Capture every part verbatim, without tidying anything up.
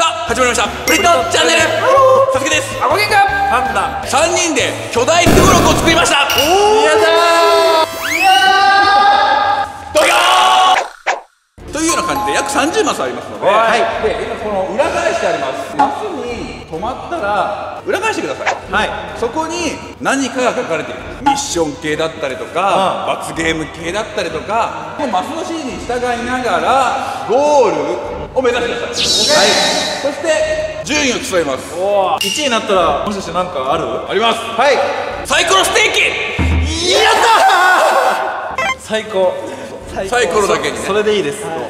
始まりましたプリットチャンネル。さすけです。 あごげんかパンダさんにんで巨大すごろくを作りました。 おーやだーいやドキョーというような感じで約さんじゅうマスありますので、 はい、 で今この裏返してあります。マスに止まったら裏返してください。 はい、 そこに何かが書かれている。ミッション系だったりとか、うん、罰ゲーム系だったりとか、このマスの指示に従いながらゴールを目指してください。はい、そして順位を競います。 おーいちいになったらもしかして何かある？ あります。はい、サイコロステーキ。 やったー最高。 サイコロだけにね。 それでいいです。 はい、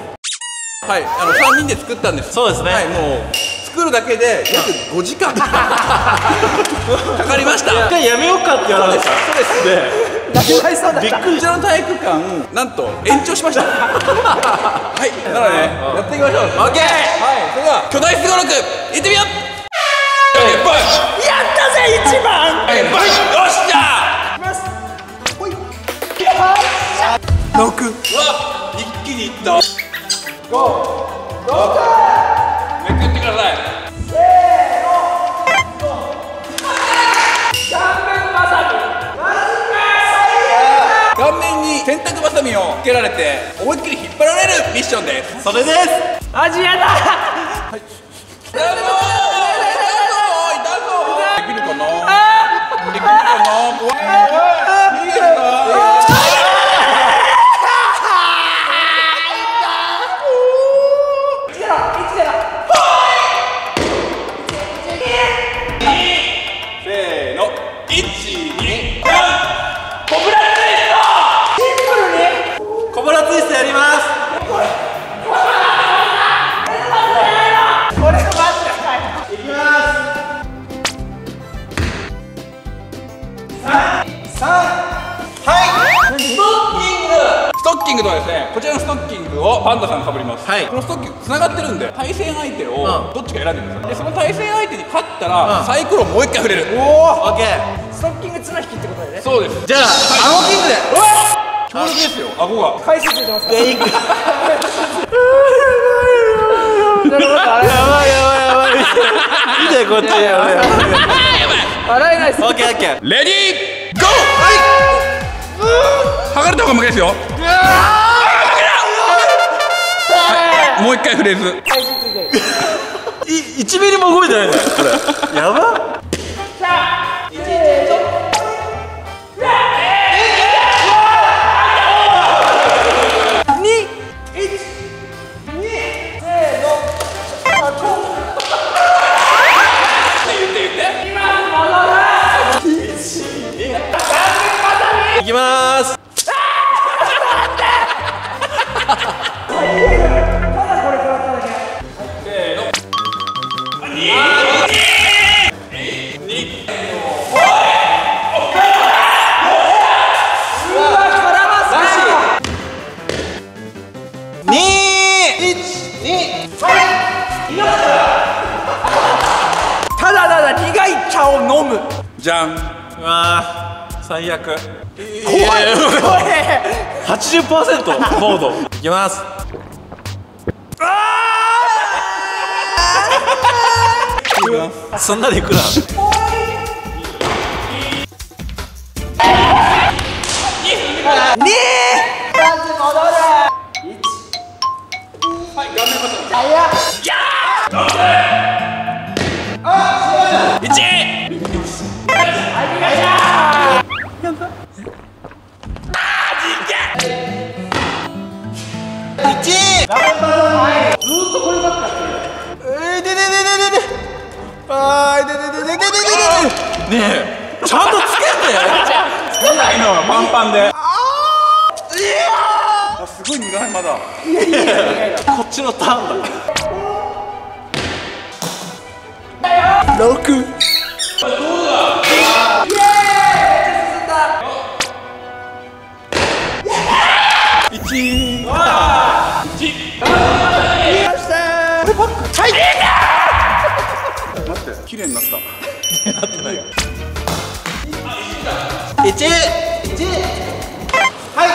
あのさんにんで作ったんです。 そうですね。 はい、もう作るだけで約ごじかんかかりました。 一回やめようかって言われました。そうですね。 びっくり。こちらの体育館なんと延長しました。はい、なのでね、やっていきましょう。オッケー。はい、それでは巨大すごろく行ってみよう。 やったぜ一番。 よしじゃあろく。うわ、一気にいった。ご、ろく。めくってください。せーの。顔面に洗濯バサミをつけられて思いっきり引っ張られるミッションです。 それです。 アジアだ。 はい。痛そう痛そう。できるかな。できるかな。怖い。いいですか。ストッキングとはですね、こちらのストッキングをパンダさんがかぶります。はい、このストッキングつながってるんで対戦相手をどっちか選んでください。でその対戦相手に勝ったら、うん、サイコロもう一回振れる。 おお、オッケー。 ストッキング綱引きってことだよね。 そうです。 じゃあ、はい、アゴキングで。 強力ですよ、顎が。 回数ついてますから。 やばいやばいやばい。見てこっち。やばいやばい。 笑えないです。 オッケーオッケー。 レディーゴー。はい。剥がれた方が負けですよ。はい、もう一回フレーズ。 回数ついてる。 いちミリも動いてないんだよこれ。やば。 さあ、せーの。 いきまーす。 ただただ苦い茶を飲む。 じゃん。 うわー最悪。 怖い怖い。 はちじゅっパーセント モード。いきます。そんなでいくな。 にまず戻る。 はい、顔面バトル。 あやいち。 ずーっとこればっかり。 えー、でででででで。あー、でででででででで。ねえ、ちゃんとつけて。 つけないのパンパンで。ああ、すごい苦いまだ。 こっちのターンだ。 六。どうだ。イエーイ。 いち。 わあ。 いち。 こればっか。はい。 待って、綺麗になった。 なってないよ。いち。いち。はい。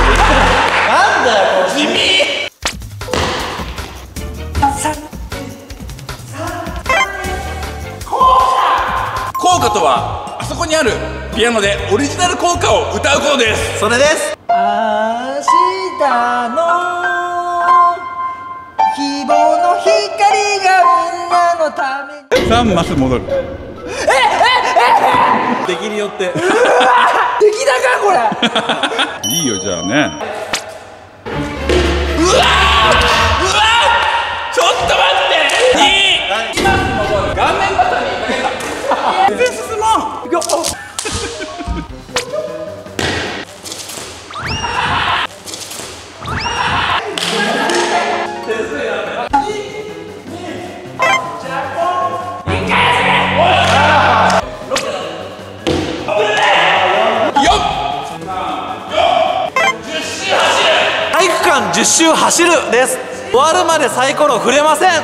なんだよ、地味。 三。 果とはあそこにあるピアノでオリジナル効果を歌うことです。 それです。 明日の希望の光がみんなのために。 さんマス戻る。 できによってできたかこれ。 いいよじゃあね。 うわうわちょっと待ってに今戻る。顔面バトルにかけた。全然進まん。いくよ。 体育館じゅっ周走るです。終わるまでサイコロ触れません。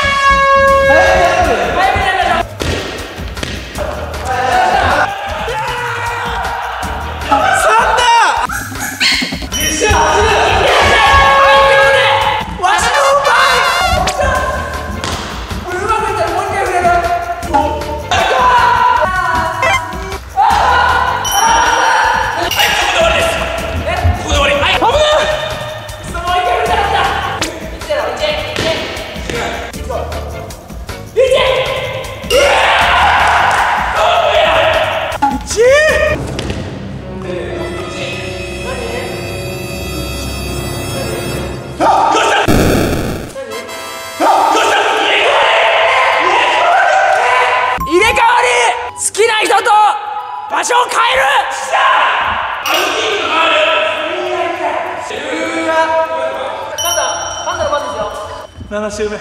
場所を変える。 なな周目。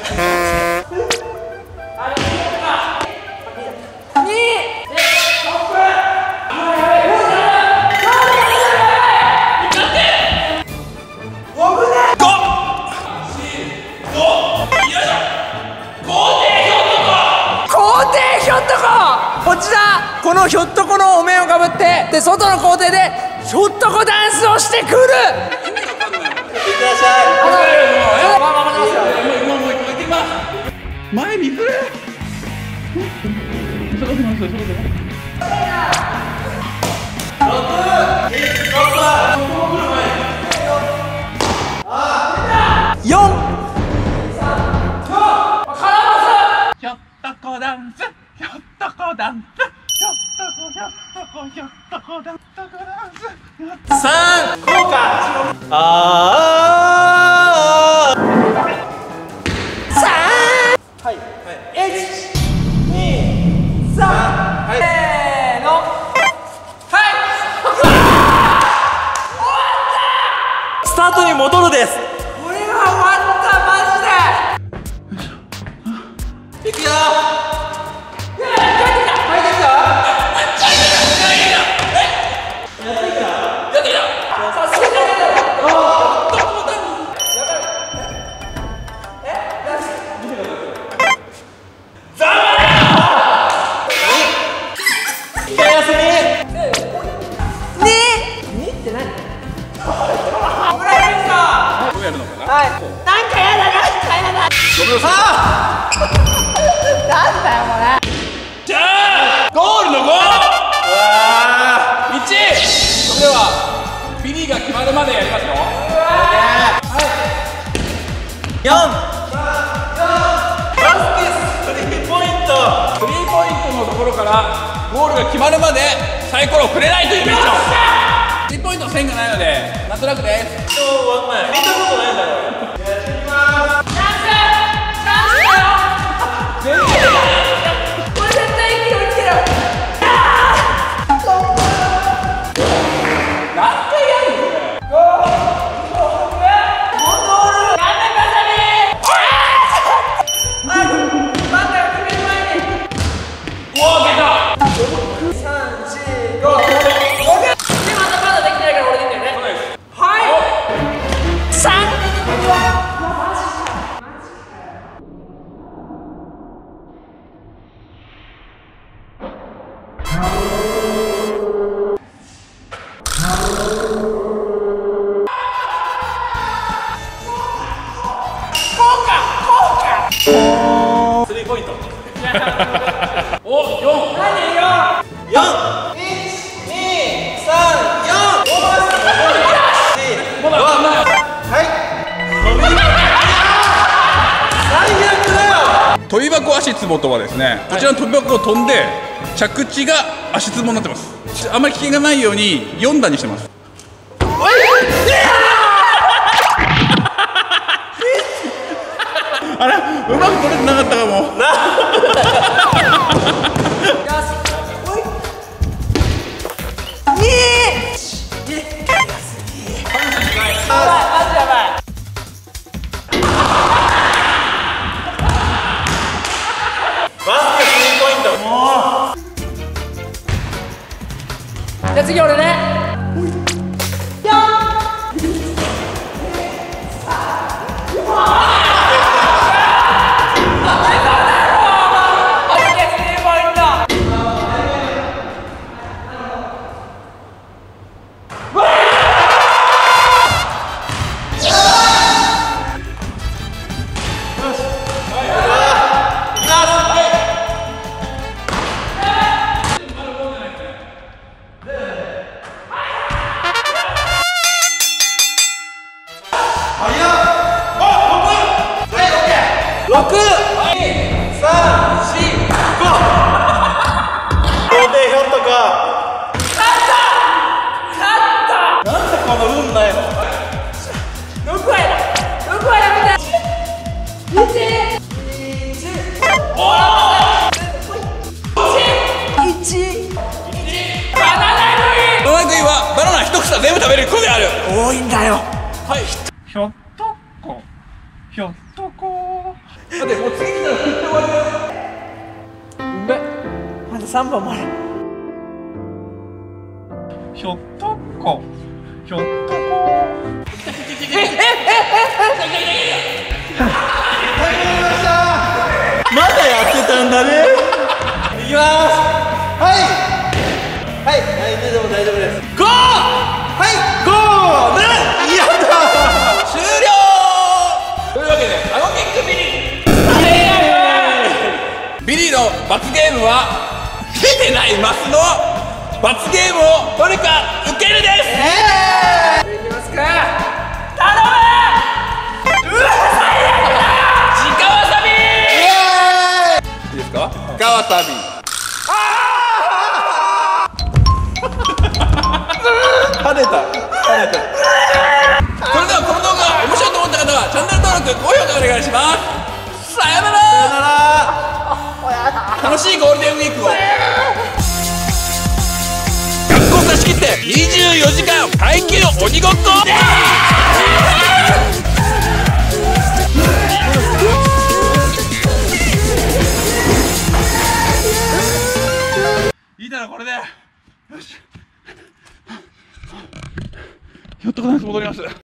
こちらこのひょっとこのお面をかぶってで外の校庭でひょっとこダンスをしてくる。 いってらっしゃい。 まあまあ待ってますよ。 もうもう行きます。前見づれ。そこそこそこそこ。 よん。 ひょっとこダンス。ひょっとこダンス。ひょっとこひょっとこひょっとこダンス。 さん。こうか。ああ。 さん。はい。いち、に、さん。せーの。はい。 スタートに戻るです。 これは終わったマジで。いくよ。はい、なんかやだ、なんかやだ。 ごめんなさい。なんだよこれ。 じゃあゴールのゴー。いち。それではビリーが決まるまでやりますよ。 よん。バスケスリーポイント。 スリーポイントのところからゴールが決まるまでサイコロを触れないというミッション。スリーポイントの線がないのでなんとなくです。 今日は前見たことないんだろう。 スリーポイント。 お、よん。 何よ。 飛び箱足つぼとはですね、こちらの飛び箱を飛んで着地が足つぼになってます。あんまり危険がないようによん段にしてます。あれ、うまく取れてなかったかも。 じゃあ次俺ね。ろく、に、さん、し、ご。同点ひょっとか。勝った勝った。なんでこの運ないの。ろくはいだろくはやめて。いち、いち、おーいち、いち、バナナ食い。 バナナ食いはバナナ一房全部食べる子である。 多いんだよ。 はい。 ひょっとこひょっとこだってもう次来たら振って終わりだよ。 うめっ。まださんぼんもある。 ひょっとこひょっとこまだやってたんだね。 いきます。はいはいはい、でも大丈夫です。ゴーはいゴーね。やだ終了というわけであのキックビリービリーの罰ゲームは出てないマスの罰ゲームをどれか受けるです。 えー、いきますか。頼む。うわ最悪だ。直わさび。 いいですか。直わさび。跳ねた跳ねた。それではこの動画が面白いと思った方はチャンネル登録高評価お願いします。さよなら。楽しいゴールデンウィークを学校貸し切ってにじゅうよじかん耐久鬼ごっこ。いいだろこれで。よし。ひょっとこないと戻ります。